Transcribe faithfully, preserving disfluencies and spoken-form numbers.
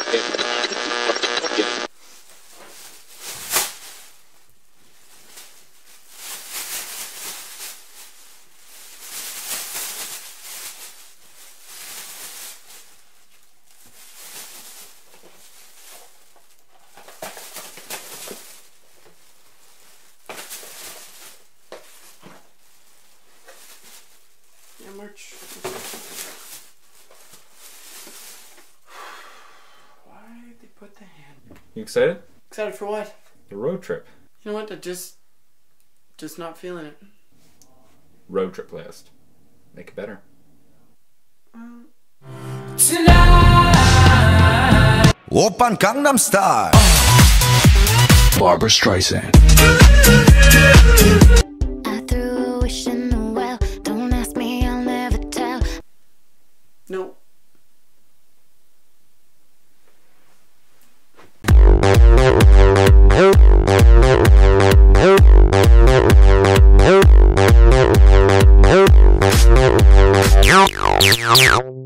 March. Why did they put the hand? You excited? Excited for what? The road trip. You know what? I just, just not feeling it. Road trip playlist. Make it better. Um. Tonight. Open Gangnam Style. Barbara Streisand. No. Meow.